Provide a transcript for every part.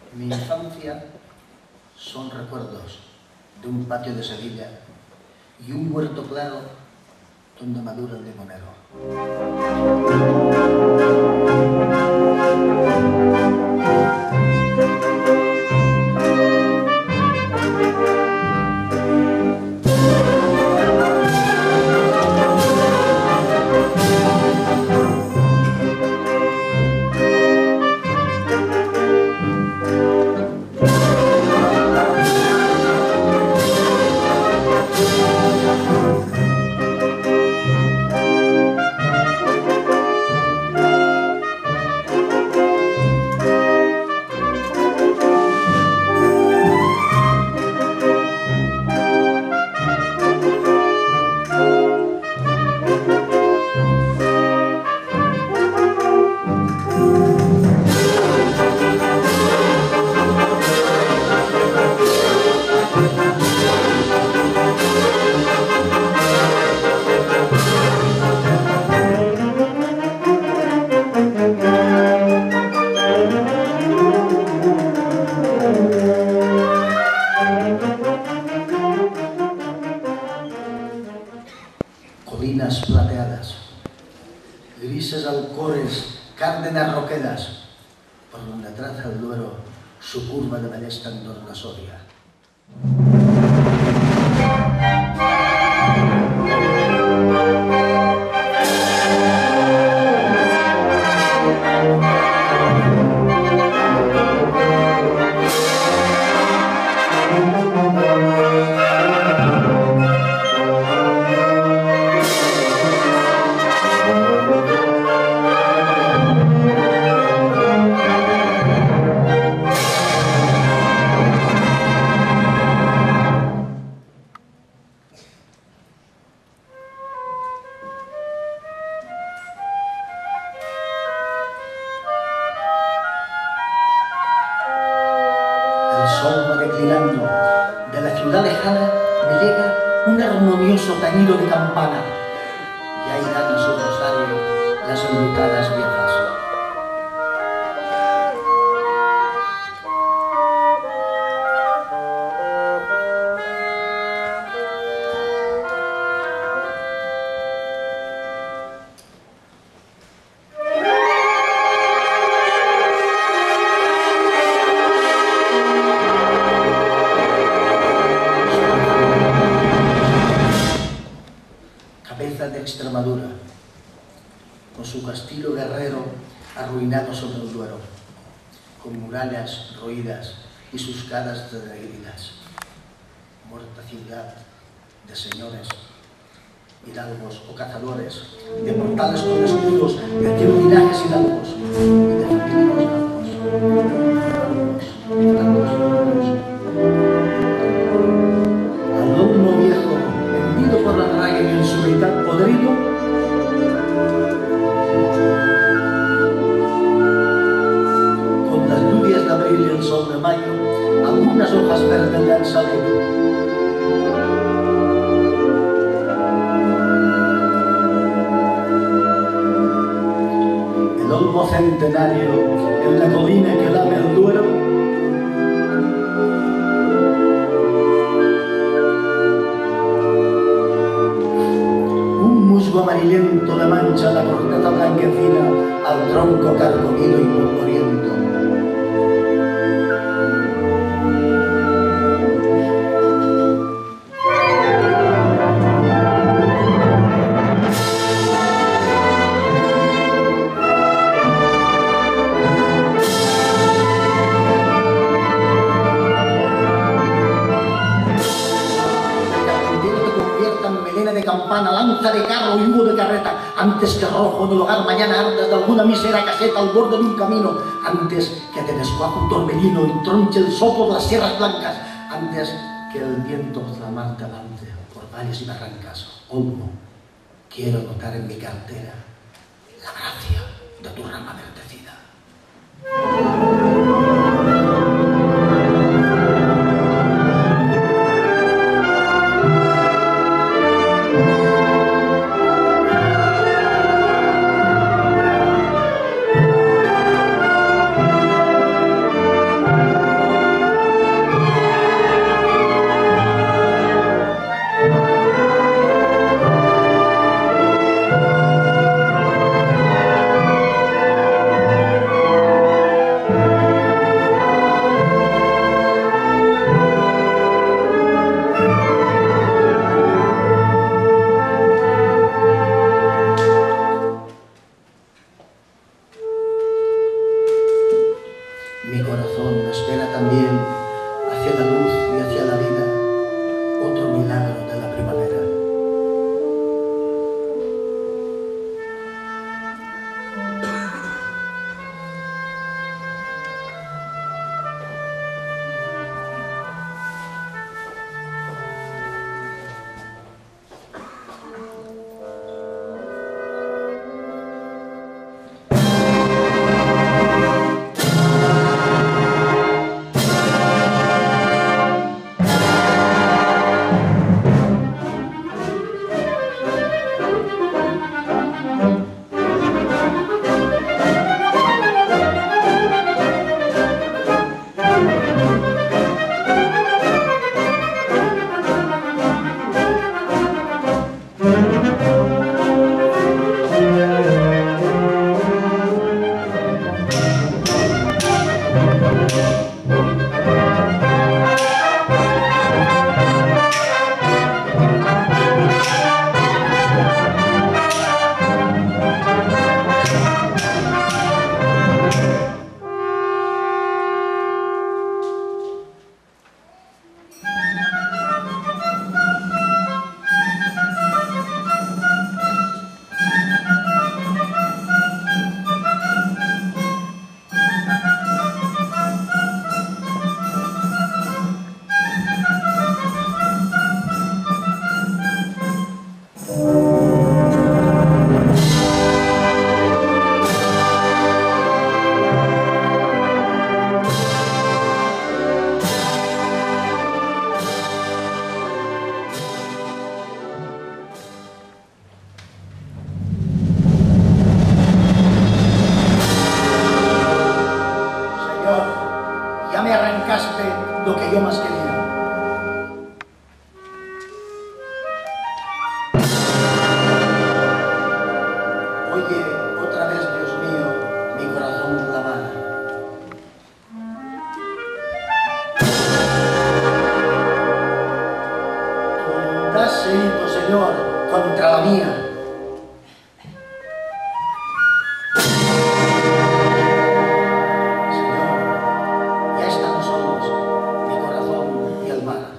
Mi infancia son recuerdos de un patio de Sevilla y un huerto claro donde madura el limonero. Colinas plateadas, grises alcores, cárdenas roquedas, por donde traza el Duero su curva de ballesta en torno a Soria. El sol va declinando, de la ciudad lejana me llega un armonioso tañido de campana, y ahí dan su rosario las enlutadas viejas. De Extremadura, con su castillo guerrero arruinado sobre el Duero, con murallas roídas y sus caras denegridas, muerta ciudad de señores, hidalgos o cazadores, de portales con escudos, de linajes hidalgos y de femeninos galgos. Al horno viejo, hendido por la raya y en su mitad podrido, con las lluvias de abril y el sol de mayo, algunas hojas verdes le han salido. El olmo centenario en la colina que lame el Duero, amarillento le mancha la corteza blanquecina al tronco carcomido y polvoriento. De campana, lanza de carro y humo de carreta, antes que rojo del hogar mañana ardas de alguna mísera caseta al borde de un camino, antes que te desguaje un torbellino y tronche el soplo de las sierras blancas, antes que el viento flamar te avance por valles y barrancas. Olmo, quiero notar en mi cartera la gracia de tu rama verdecida. Oye otra vez, Dios mío, mi corazón clamar. Tú te has herido, Señor, contra la mía. Señor, ya estamos solos, mi corazón y el mar.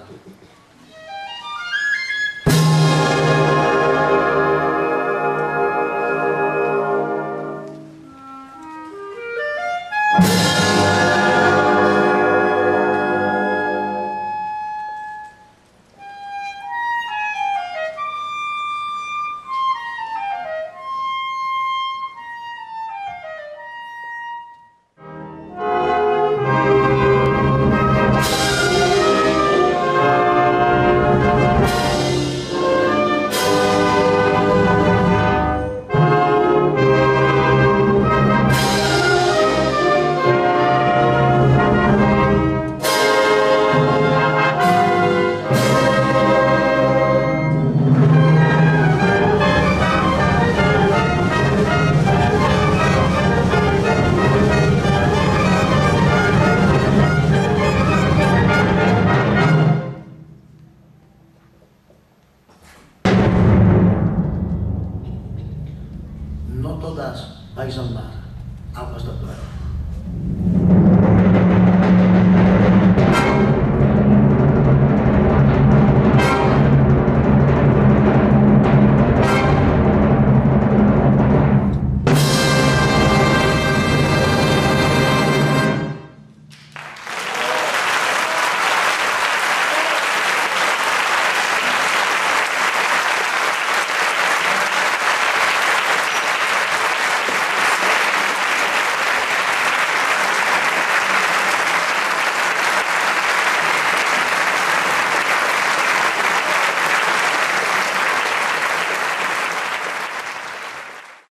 No todas vais al mar, aguas del Duero.